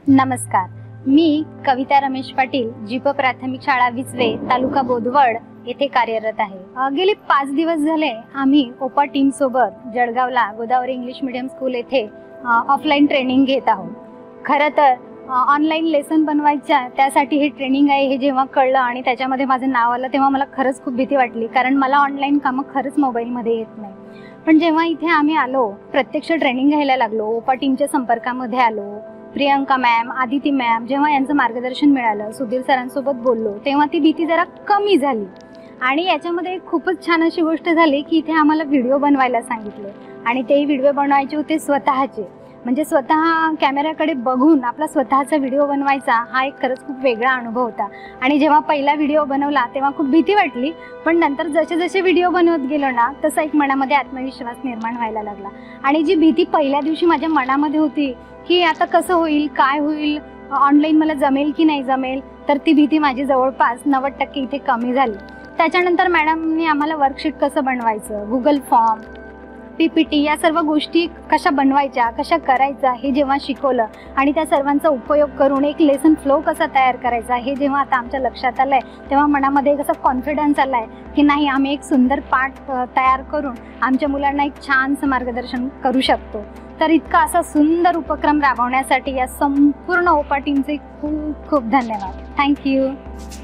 नमस्कार, मी कविता रमेश पाटील, जीप प्राथमिक शाळा विचवे, तालुका बोदवड येथे कार्यरत आहे। गेले 5 दिवस झाले आम्ही ओपा टीम सोबत जळगावला गोदावरी इंग्लिश मीडियम स्कूल येथे ऑफलाईन ट्रेनिंग घेत आहोत। खरं तर ऑनलाईन लेसन बनवायच्या त्यासाठी हे ट्रेनिंग आहे हे जेव्हा कळलं आणि त्याच्यामध्ये माझं नाव आलं तेव्हा मला खरंच खूप भीती वाटली, कारण मला ऑनलाईन कामं खरंच मोबाईलमध्ये येत नाही। पण जेव्हा इथे आम्ही आलो, प्रत्यक्ष ट्रेनिंग घ्यायला लागलो, ओपा टीमच्या संपर्कामध्ये आलो, प्रियंका मॅम, आदिती मॅम, जेव्हा यांचं मार्गदर्शन मिळालं, सुधीर सरांसोबत बोललो, तेव्हा ती भीती जरा कमी झाली। आणि याच्यामध्ये खूपच छान अशी गोष्ट झाली की इथे आम्हाला व्हिडिओ बनवायला सांगितले आणि ते व्हिडिओ बनवायचे होते स्वतःचे, म्हणजे स्वतः कॅमेऱ्याकडे बघून आपला स्वतःचा व्हिडिओ बनवायचा हा एक खरंच खूप वेगळा अनुभव होता। आणि जेव्हा पहिला व्हिडिओ बनवला तेव्हा खूप भीती वाटली, पण नंतर जसे जसे व्हिडिओ बनवत गेलो ना तसा एक मनामध्ये आत्मविश्वास निर्माण व्हायला लागला। आणि जी भीती पहिल्या दिवशी माझ्या मनामध्ये होती की आता कसं होईल, काय होईल, ऑनलाईन मला जमेल की नाही जमेल, तर ती भीती माझी जवळपास 90% इथे कमी झाली। त्याच्यानंतर मॅडमनी आम्हाला वर्कशीट कसं बनवायचं, गुगल फॉर्म, PPT या सर्व गोष्टी कशा बनवायच्या, कशा करायच्या हे जेव्हा शिकवलं आणि त्या सर्वांचा उपयोग करून एक लेसन फ्लो कसा तयार करायचा हे जेव्हा आता आमच्या लक्षात आलंय, तेव्हा मनामध्ये एक असा कॉन्फिडन्स आलाय की नाही, आम्ही एक सुंदर पाठ तयार करून आमच्या मुलांना एक छानसं मार्गदर्शन करू शकतो। तर इतका असा सुंदर उपक्रम राबवण्यासाठी या संपूर्ण ओपा टीमचे खूप खूप धन्यवाद। थँक्यू।